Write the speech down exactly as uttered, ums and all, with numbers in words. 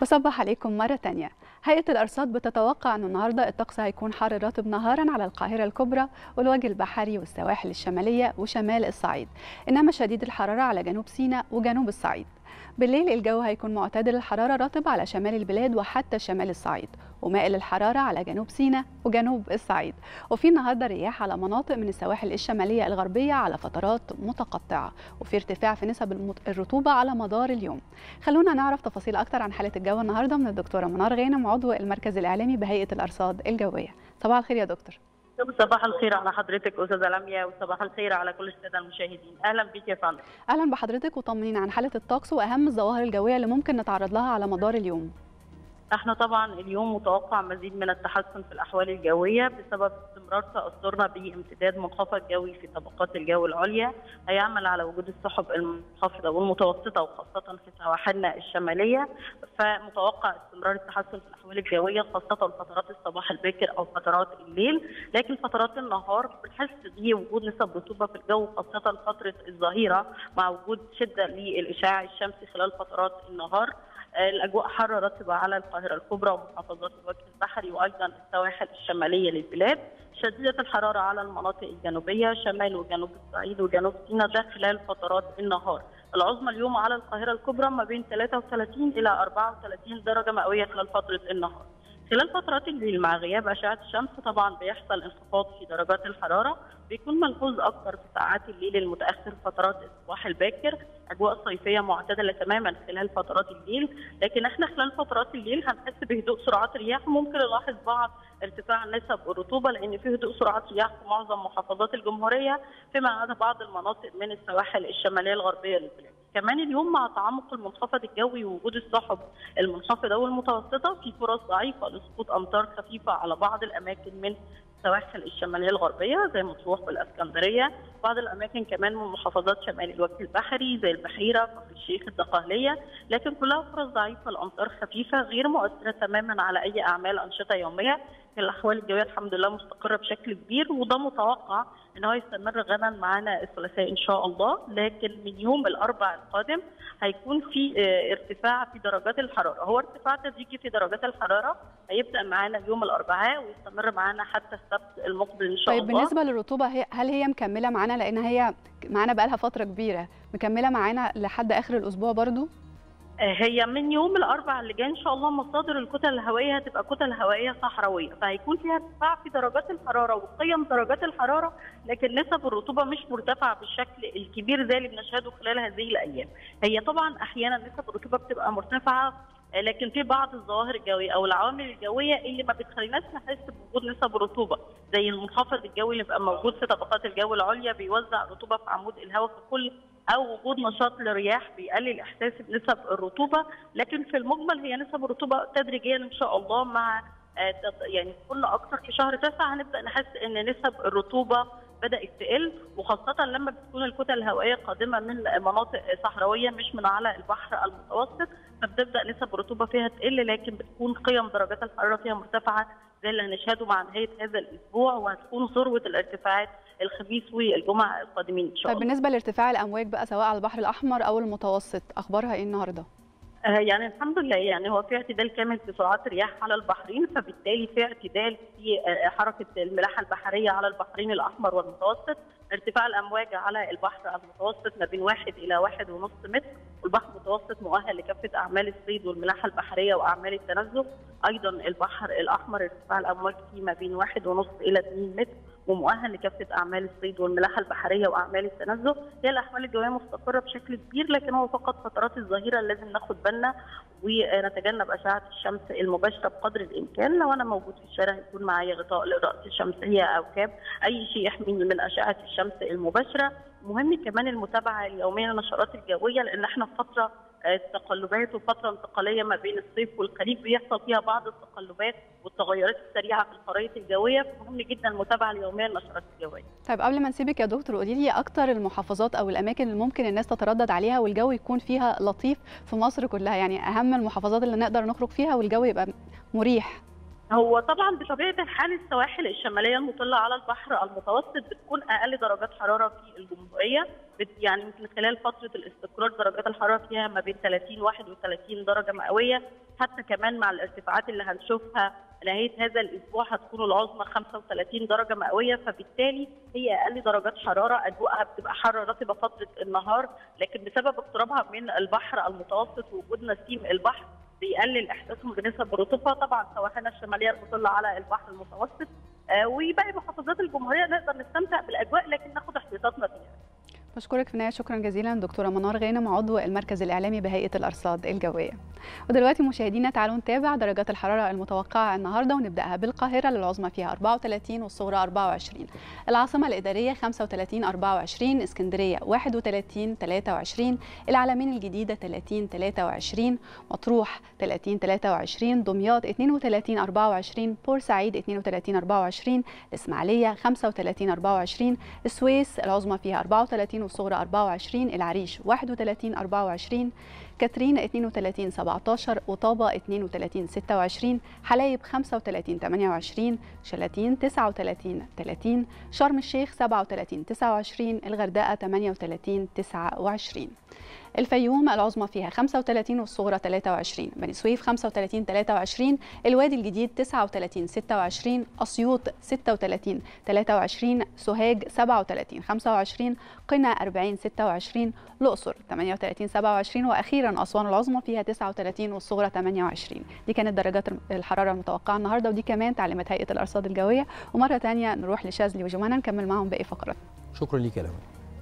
بصبح عليكم مرة تانية. هيئة الأرصاد بتتوقع أن النهاردة الطقس هيكون حار رطب نهارا على القاهرة الكبرى والوجه البحري والسواحل الشمالية وشمال الصعيد، إنما شديد الحرارة على جنوب سيناء وجنوب الصعيد. بالليل الجو هيكون معتدل الحرارة رطب على شمال البلاد وحتى شمال الصعيد، ومائل الحرارة على جنوب سيناء وجنوب الصعيد. وفي النهارده رياح على مناطق من السواحل الشمالية الغربية على فترات متقطعة، وفي ارتفاع في نسب الرطوبة على مدار اليوم. خلونا نعرف تفاصيل أكتر عن حالة الجو النهارده من الدكتورة منار غانم، عضو المركز الإعلامي بهيئة الأرصاد الجوية. صباح الخير يا دكتور. صباح الخير على حضرتك استاذه لميا، وصباح الخير على كل الساده المشاهدين. اهلا بك يا فندم. اهلا بحضرتك، وطمنينا عن حاله الطقس واهم الظواهر الجويه اللي ممكن نتعرض لها على مدار اليوم. احنا طبعا اليوم متوقع مزيد من التحسن في الاحوال الجويه بسبب استمرار تاثرنا بامتداد منخفض جوي في طبقات الجو العليا، هيعمل على وجود السحب المنخفضه والمتوسطه وخاصه في سواحلنا الشماليه. فمتوقع استمرار التحسن في الاحوال الجويه خاصه فترات الصباح الباكر او فترات الليل، لكن فترات النهار بنحس بوجود نسب رطوبه في الجو خاصه فتره الظهيره مع وجود شده للاشعاع الشمسي خلال فترات النهار. الاجواء حاره رطبه على القاهره الكبرى ومحافظات الوجه البحري وايضا السواحل الشماليه للبلاد، شديده الحراره على المناطق الجنوبيه شمال وجنوب الصعيد وجنوب سيناء ده خلال فترات النهار. العظمى اليوم على القاهره الكبرى ما بين ثلاثة وثلاثين الى أربعة وثلاثين درجه مئويه خلال فتره النهار. خلال فترات الليل مع غياب اشعه الشمس طبعا بيحصل انخفاض في درجات الحراره، بيكون ملحوظ اكثر في ساعات الليل المتاخر فترات الصباح الباكر، اجواء صيفيه معتدله تماما خلال فترات الليل، لكن احنا خلال فترات الليل هنحس بهدوء سرعات رياح، وممكن نلاحظ بعض ارتفاع نسب الرطوبه لان في هدوء سرعات رياح في معظم محافظات الجمهوريه فيما عدا بعض المناطق من السواحل الشماليه الغربيه للبلاد. كمان اليوم مع تعمق المنخفض الجوي ووجود السحب المنخفضه والمتوسطه في فرص ضعيفه لسقوط امطار خفيفه على بعض الاماكن من السواحل الشماليه الغربيه زي مطروح والاسكندريه، بعض الاماكن كمان من محافظات شمال الوجه البحري زي البحيره كفر الشيخ الدقهليه، لكن كلها فرص ضعيفه لامطار خفيفه غير مؤثره تماما على اي اعمال انشطه يوميه. الاحوال الجويه الحمد لله مستقره بشكل كبير، وده متوقع ان هو يستمر غدا معانا الثلاثاء ان شاء الله، لكن من يوم الاربعاء القادم هيكون في ارتفاع في درجات الحراره. هو ارتفاع تدريجي في درجات الحراره هيبدا معانا يوم الاربعاء ويستمر معانا حتى السبت المقبل ان شاء طيب الله. طيب بالنسبه للرطوبه، هي هل هي مكمله معانا؟ لان هي معانا بقى لها فتره كبيره، مكمله معانا لحد اخر الاسبوع برضو؟ هي من يوم الاربعاء اللي جاي ان شاء الله مصادر الكتل الهوائيه هتبقى كتل هوائيه صحراويه، فهيكون فيها ارتفاع في درجات الحراره وقيم درجات الحراره، لكن نسب الرطوبه مش مرتفعه بالشكل الكبير زي اللي بنشهده خلال هذه الايام. هي طبعا احيانا نسب الرطوبه بتبقى مرتفعه، لكن في بعض الظواهر الجويه او العوامل الجويه اللي ما بتخليناش نحس بوجود نسب الرطوبه، زي المنخفض الجوي اللي بيبقى موجود في طبقات الجو العليا بيوزع رطوبه في عمود الهواء ككل، او وجود نشاط للرياح بيقلل احساسي بنسب الرطوبه، لكن في المجمل هي نسب الرطوبه تدريجيا ان شاء الله مع يعني كل اكثر في شهر تسعة هنبدا نحس ان نسب الرطوبه بدات تقل، وخاصه لما بتكون الكتل الهوائيه قادمه من مناطق صحراويه مش من على البحر المتوسط، فبتبدا نسب الرطوبه فيها تقل، لكن بتكون قيم درجات الحراره فيها مرتفعه زي اللي هنشهده مع نهايه هذا الاسبوع، وهتكون ذروه الارتفاعات الخميس والجمعه القادمين ان شاء الله. طيب بالنسبه لارتفاع الامواج بقى سواء على البحر الاحمر او المتوسط، اخبارها ايه النهارده؟ يعني الحمد لله، يعني هو في اعتدال كامل في سرعات الرياح على البحرين، فبالتالي في اعتدال في حركه الملاحه البحريه على البحرين الاحمر والمتوسط، ارتفاع الامواج على البحر المتوسط ما بين واحد الى واحد ونص متر، والبحر المتوسط مؤهل لكافه اعمال الصيد والملاحه البحريه واعمال التنزه، ايضا البحر الاحمر ارتفاع الامواج فيه ما بين واحد ونص الى اثنين متر ومؤهل لكافه اعمال الصيد والملاحه البحريه واعمال التنزه. هي الاحوال الجويه مستقره بشكل كبير، لكن هو فقط فترات الظهيره لازم ناخد بالنا ونتجنب اشعه الشمس المباشره بقدر الامكان. لو انا موجود في الشارع يكون معايا غطاء للراس الشمسيه او كاب، اي شيء يحميني من اشعه الشمس المباشره. مهم كمان المتابعه اليوميه للنشرات الجويه، لان احنا في فتره التقلبات وفتره انتقاليه ما بين الصيف والخريف بيحصل فيها بعض التقلبات والتغيرات السريعه في الخرائط الجويه، فمهم جدا المتابعه اليوميه للنشرات الجويه. طيب قبل ما نسيبك يا دكتور، قولي لي اكتر المحافظات او الاماكن اللي ممكن الناس تتردد عليها والجو يكون فيها لطيف في مصر كلها، يعني اهم المحافظات اللي نقدر نخرج فيها والجو يبقى مريح. هو طبعا بطبيعه الحال السواحل الشماليه المطله على البحر المتوسط بتكون اقل درجات حراره في الجمهوريه، يعني من خلال فتره الاستقرار درجات الحراره فيها ما بين ثلاثين وواحد وثلاثين درجه مئويه، حتى كمان مع الارتفاعات اللي هنشوفها نهايه هذا الاسبوع هتكون العظمى خمسة وثلاثين درجه مئويه، فبالتالي هي اقل درجات حراره، اجواءها بتبقى حاره رطبه فتره النهار، لكن بسبب اقترابها من البحر المتوسط ووجود نسيم البحر بيقلل احساسهم بنسب الرطوبه. طبعا سواحلنا الشماليه المطله على البحر المتوسط آه وباقي محافظات الجمهوريه نقدر نستمتع بالاجواء لكن ناخد احتياطاتنا فيها. بشكرك في النهايه شكرا جزيلا دكتوره منار غانم عضو المركز الاعلامي بهيئه الارصاد الجويه. ودلوقتي مشاهدينا تعالوا نتابع درجات الحراره المتوقعه النهارده ونبداها بالقاهره للعظمى فيها أربعة وثلاثين والصغرى أربعة وعشرين، العاصمه الاداريه خمسة وثلاثين أربعة وعشرين، اسكندريه واحد وثلاثين ثلاثة وعشرين، العلمين الجديده ثلاثين ثلاثة وعشرين، مطروح ثلاثين ثلاثة وعشرين، دمياط اثنين وثلاثين أربعة وعشرين، بورسعيد اثنين وثلاثين أربعة وعشرين، الاسماعيليه خمسة وثلاثين أربعة وعشرين، السويس العظمى فيها أربعة وثلاثين والصغرى أربعة وعشرين، العريش واحد وثلاثين أربعة وعشرين، كاترين اثنين وثلاثين سبعة عشر، وطابة اثنين وثلاثين ستة وعشرين، حلايب خمسة وثلاثين ثمانية وعشرين، شلاتين تسعة وثلاثين ثلاثين، شرم الشيخ سبعة وثلاثين تسعة وعشرين، الغردقة ثمانية وثلاثين تسعة وعشرين. الفيوم العظمى فيها خمسة وثلاثين والصغرى ثلاثة وعشرين، بني سويف خمسة وثلاثين ثلاثة وعشرين، الوادي الجديد تسعة وثلاثين ستة وعشرين، أسيوط ستة وثلاثين ثلاثة وعشرين، سوهاج سبعة وثلاثين خمسة وعشرين، قنا أربعين ستة وعشرين، الأقصر ثمانية وثلاثين سبعة وعشرين، وأخيرا أسوان العظمى فيها تسعة وثلاثين والصغرى ثمانية وعشرين. دي كانت درجات الحرارة المتوقعة النهارده ودي كمان تعليمات هيئة الأرصاد الجوية. ومرة ثانية نروح لشاذلي وجمانة نكمل معهم باقي فقرات. شكرا ليك يا لمى.